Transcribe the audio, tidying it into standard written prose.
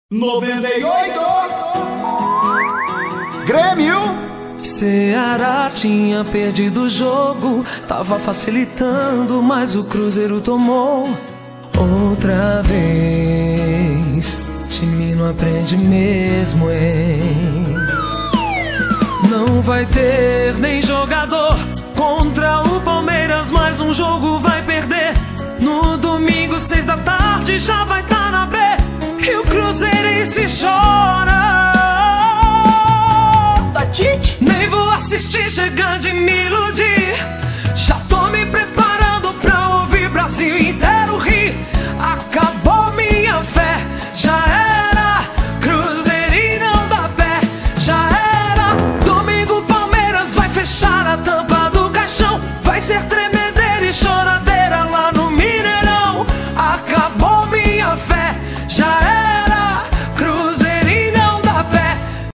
98 Grêmio. Ceará tinha perdido o jogo, tava facilitando, mas o Cruzeiro tomou outra vez. Time não aprende mesmo, hein? Não vai ter nem jogador contra o Palmeiras, mais um jogo vai perder. No domingo, 6 da tarde, já vai estar na B. E o Cruzeirense chora.